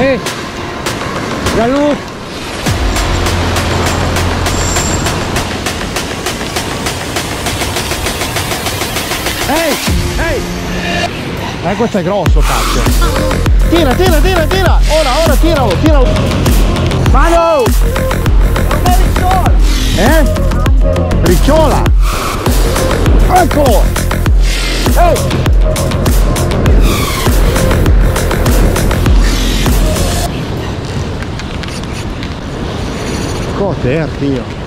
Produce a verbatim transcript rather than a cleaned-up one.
Ehi! Gianlu! Ehi! Ehi! Eh, questo è grosso, cazzo! Tira, tira, tira, tira! Ora, ora, tiralo, tiralo! Mano! Eh? Ricciola! Eccolo! Ehi! Coter, Dio!